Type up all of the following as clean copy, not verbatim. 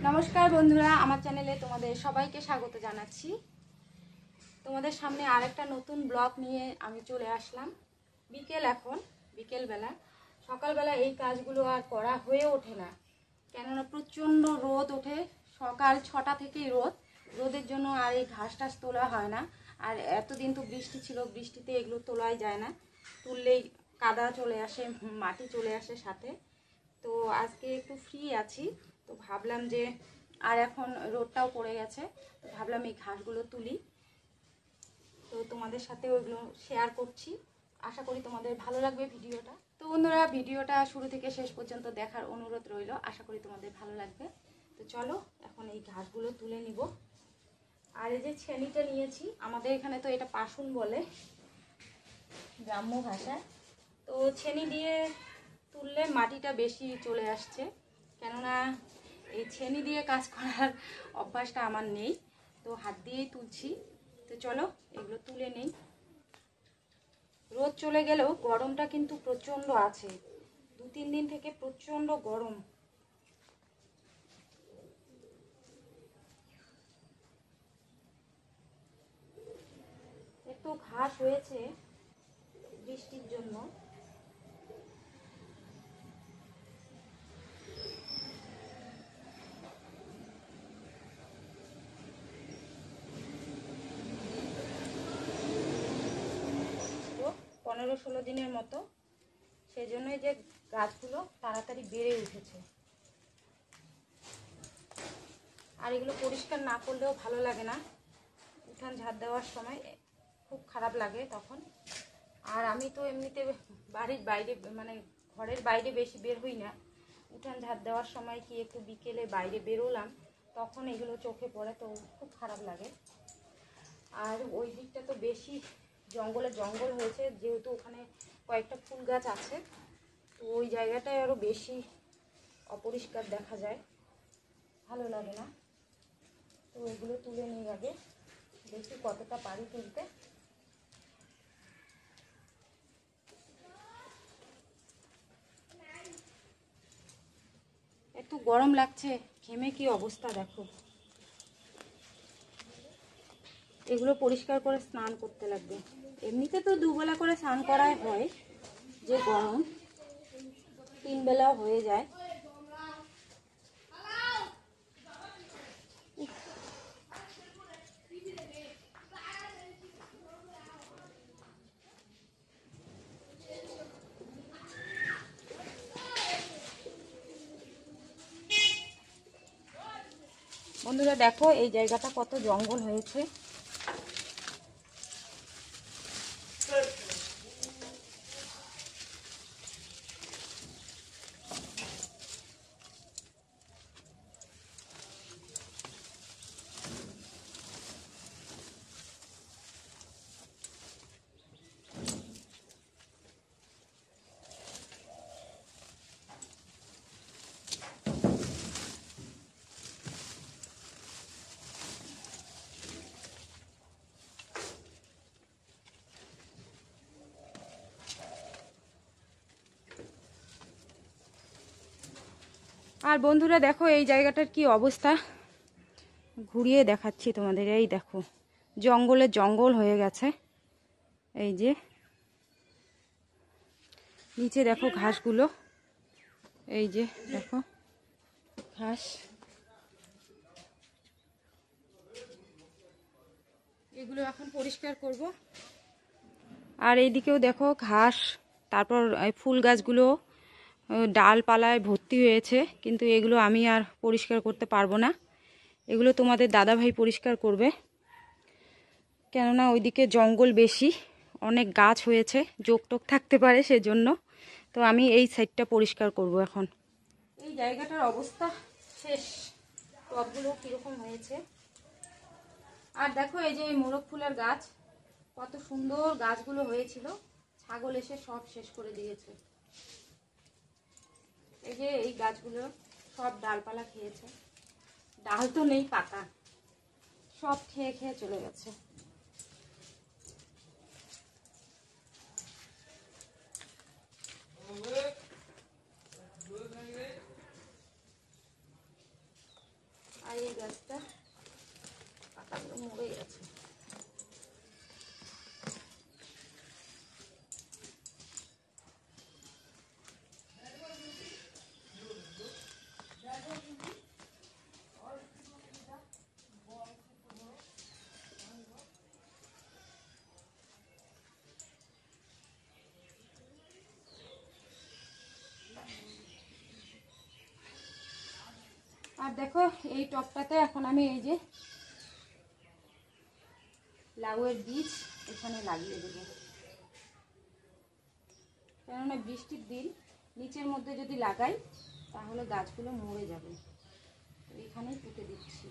নমস্কার বন্ধুরা, আমার চ্যানেলে তোমাদের সবাইকে স্বাগত জানাচ্ছি। তোমাদের সামনে আরেকটা নতুন ব্লগ নিয়ে আমি চলে আসলাম। এখন বিকেলবেলা, সকালবেলা এই কাজগুলো আর করা হয়ে ওঠে না, কেননা প্রচণ্ড রোদ ওঠে। সকাল 6টা থেকেই রোদের জন্য আর এই ঘাস টাস তোলা হয় না। আর এতদিন তো বৃষ্টি ছিল, বৃষ্টিতে এগুলো তোলাই যায় না, তুললেই কাদা চলে আসে, মাটি চলে আসে সাথে। তো আজকে একটু ফ্রি আছি, তো ভাবলাম যে আর এখন রোদটাও পড়ে গেছে, তো ভাবলাম এই ঘাসগুলো তুলি, তো তোমাদের সাথে ওইগুলো শেয়ার করছি। আশা করি তোমাদের ভালো লাগবে ভিডিওটা। তো বন্ধুরা, ভিডিওটা শুরু থেকে শেষ পর্যন্ত দেখার অনুরোধ রইল, আশা করি তোমাদের ভালো লাগবে। তো চলো এখন এই ঘাসগুলো তুলে নিব। আর এই যে ছেনিটা নিয়েছি, আমাদের এখানে তো এটা পাশুন বলে গ্রাম্য ভাষায়। তো ছেনি দিয়ে তুললে মাটিটা বেশি চলে আসছে, কেননা এই ছেনি দিয়ে কাজ করার অভ্যাসটা আমার নেই, তো হাত দিয়েই তুলছি। তো চলো এগুলো তুলে নেই। রোদ চলে গেলেও গরমটা কিন্তু প্রচণ্ড আছে, 2-3 দিন থেকে প্রচণ্ড গরম। একটু ঘাস হয়েছে বৃষ্টির জন্য। তো 15-16 দিনের মতো, সেই জন্যই যে গাছগুলো তাড়াতাড়ি বেড়ে উঠেছে। আর এগুলো পরিষ্কার না করলেও ভালো লাগে না, উঠান ঝাড় দেওয়ার সময় খুব খারাপ লাগে তখন। আর আমি তো এমনিতে বাড়ির বাইরে, মানে ঘরের বাইরে বেশি বের হই না। উঠান ঝাড় দেওয়ার সময় কি একটু বিকেলে বাইরে বেরোলাম, তখন এগুলো চোখে পড়ে, তো খুব খারাপ লাগে। আর ওই দিকটা তো বেশি জঙ্গল হয়েছে, যেহেতু ওখানে কয়েকটা ফুল গাছ আছে, তো ওই জায়গাটায় আরও বেশি অপরিষ্কার দেখা যায়, ভালো লাগে না। তো এগুলো তুলে নিয়ে আগে দেখি কতটা পারি তুলতে। একটু গরম লাগছে, ঘেমে কি অবস্থা দেখো। এগুলো পরিষ্কার করে স্নান করতে লাগবে। এমনিতে তো 2 বেলা করে স্নান করাই হয়, যে গরম 3 বেলাও হয়ে যায়। বন্ধুরা দেখো, এই জায়গাটা কত জঙ্গল হয়েছে। আর বন্ধুরা দেখো এই জায়গাটার কি অবস্থা, ঘুরিয়ে দেখাচ্ছি তোমাদের। এই দেখো, জঙ্গল হয়ে গেছে। এই যে নিচে দেখো ঘাসগুলো, এই যে দেখো ঘাস। এগুলো এখন পরিষ্কার করব। আর এইদিকেও দেখো ঘাস, তারপর ফুল গাছগুলো ডালপালায় ভর্তি হয়েছে, কিন্তু এগুলো আমি আর পরিষ্কার করতে পারবো না, এগুলো তোমাদের দাদাভাই পরিষ্কার করবে, কেননা ওইদিকে জঙ্গল বেশি, অনেক গাছ হয়েছে, জোকটোক থাকতে পারে সেজন্য। তো আমি এই সাইডটা পরিষ্কার করব এখন। এই জায়গাটার অবস্থা শেষ, টবগুলো কীরকম হয়েছে। আর দেখো এই যে এই মোরগ ফুলের গাছ, কত সুন্দর গাছগুলো হয়েছিল, ছাগল এসে সব শেষ করে দিয়েছে। এই যে এই গাছগুলো সব ডালপালা খেয়েছে, ডাল তো নেই, পাতা সব খেয়ে চলে গেছে। গাছটা পাতাগুলো মরে গেছে। আর দেখো এই টবটাতে এখন আমি এই যে লাউয়ের বীজ এখানে লাগিয়ে দেবো, কেননা বৃষ্টির দিন নিচের মধ্যে যদি লাগাই তাহলে গাছগুলো মরে যাবে। এখানেই পুঁতে দিচ্ছি।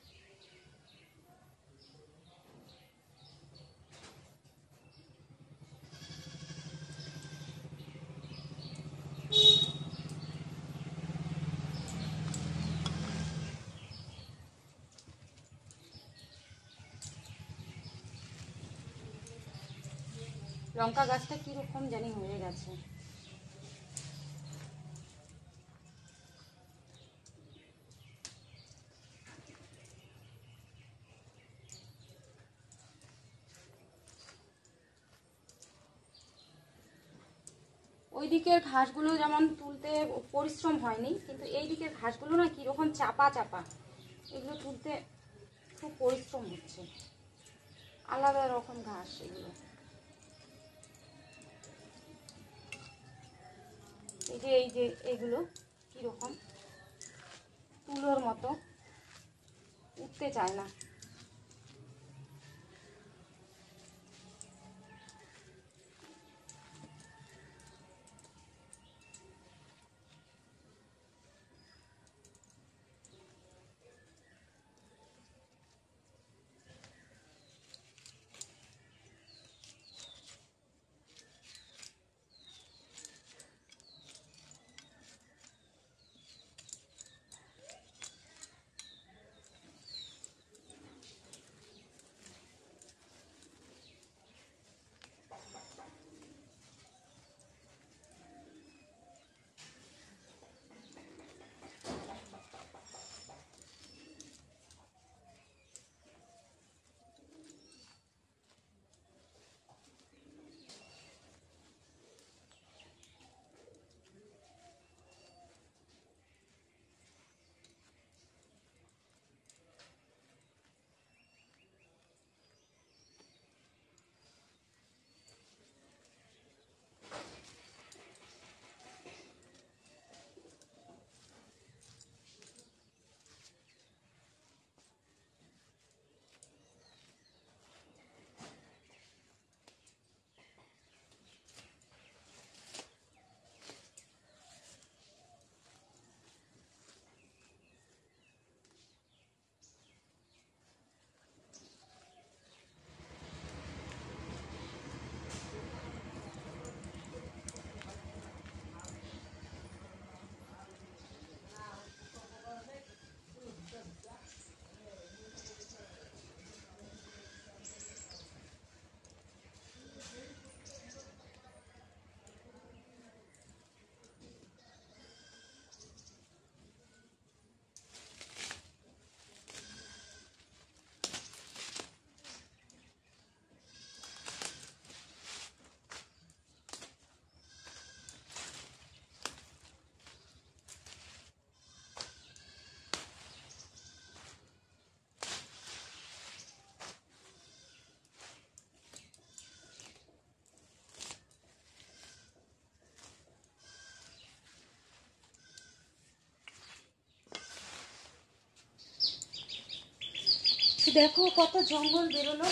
লঙ্কা গাছটা কিরকম জানি হয়ে গেছে। ওই দিকের ঘাসগুলো যেমন তুলতে পরিশ্রম হয়নি, কিন্তু এই দিকের ঘাসগুলো না কিরকম চাপা চাপা, এগুলো তুলতে খুব পরিশ্রম হচ্ছে। আলাদা রকম ঘাস এগুলো। এই যে এগুলো কিরকম তুলোর মতো, উঠতে চায় না। দেখো কত জঙ্গল বেরোলো,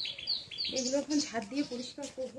এগুলো এখন ঝাড় দিয়ে পরিষ্কার করবো।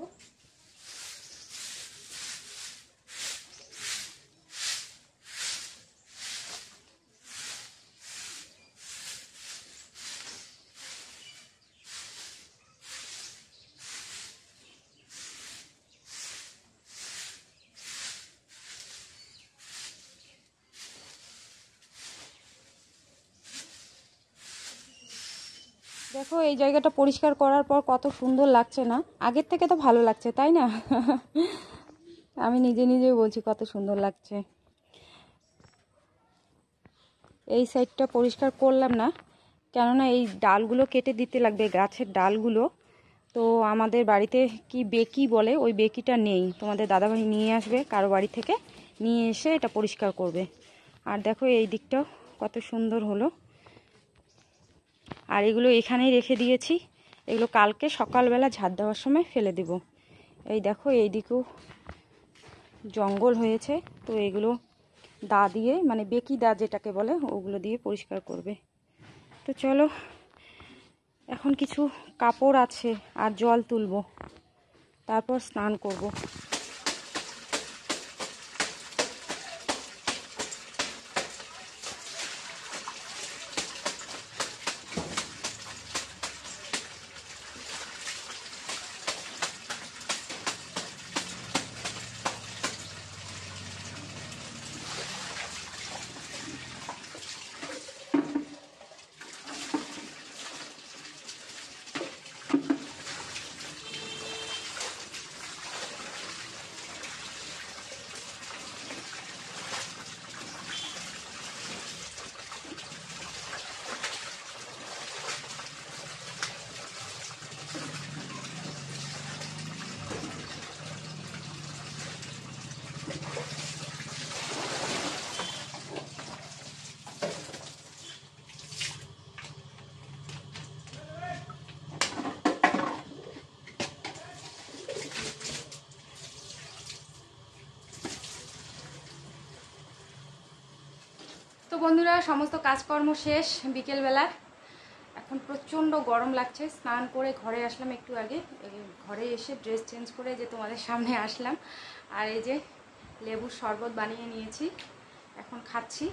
দেখো এই জায়গাটা পরিষ্কার করার পর কত সুন্দর লাগছে না? আগের থেকে তো ভালো লাগছে, তাই না? আমি নিজে নিজেই বলছি কত সুন্দর লাগছে। এই সাইডটা পরিষ্কার করলাম না, কেননা এই ডালগুলো কেটে দিতে লাগবে, গাছের ডালগুলো। তো আমাদের বাড়িতে কি বেকি বলে, ওই বেকিটা নেই। তোমাদের দাদাভাই নিয়ে আসবে কারো বাড়ি থেকে, নিয়ে এসে এটা পরিষ্কার করবে। আর দেখো এই দিকটাও কত সুন্দর হলো। আর এগুলো এখানেই রেখে দিয়েছি, এগুলো কালকে সকালবেলা ঝাড় দেওয়ার সময় ফেলে দেব। এই দেখো এই দিকেও জঙ্গল হয়েছে, তো এগুলো দা দিয়ে, মানে বেকি দা যেটাকে বলে, ওগুলো দিয়ে পরিষ্কার করবে। তো চলো, এখন কিছু কাপড় আছে আর জল তুলবো, তারপর স্নান করব। তো বন্ধুরা, সমস্ত কাজকর্ম শেষ বিকেলবেলা। এখন প্রচণ্ড গরম লাগছে। স্নান করে ঘরে আসলাম একটু আগে, ঘরে এসে ড্রেস চেঞ্জ করে যে তোমাদের সামনে আসলাম। আর এই যে লেবুর শরবত বানিয়ে নিয়েছি, এখন খাচ্ছি।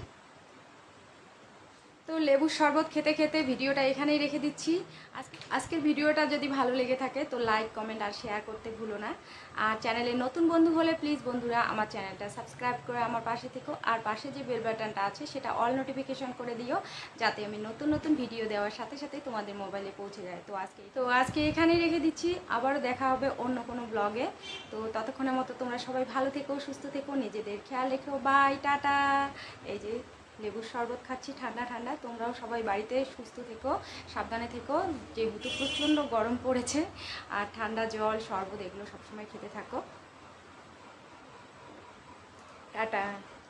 তো লেবুর শরবত খেতে খেতে ভিডিওটা এখানেই রেখে দিচ্ছি। আজকের ভিডিওটা যদি ভালো লেগে থাকে তো লাইক, কমেন্ট আর শেয়ার করতে ভুলো না। আর চ্যানেলে নতুন বন্ধু হলে প্লিজ বন্ধুরা আমার চ্যানেলটা সাবস্ক্রাইব করে আমার পাশে থেকো। আর পাশে যে বেল বাটনটা আছে সেটা অল নোটিফিকেশন করে দিও, যাতে আমি নতুন নতুন ভিডিও দেওয়ার সাথে সাথে তোমাদের মোবাইলে পৌঁছে যায়। তো আজকে এখানেই রেখে দিচ্ছি, আবারও দেখা হবে অন্য কোনো ব্লগে। তো ততক্ষণের মতো তোমরা সবাই ভালো থেকো, সুস্থ থেকো, নিজেদের খেয়াল রেখো। Bye, tata. এই যে লেবুর শরবত খাচ্ছি ঠান্ডা ঠান্ডা। তোমরাও সবাই বাড়িতে সুস্থ থেকো, সাবধানে থেকো, যেহেতু প্রচণ্ড গরম পড়েছে। আর ঠান্ডা জল, শরবত এগুলো সবসময় খেতে থাকো। টাটা।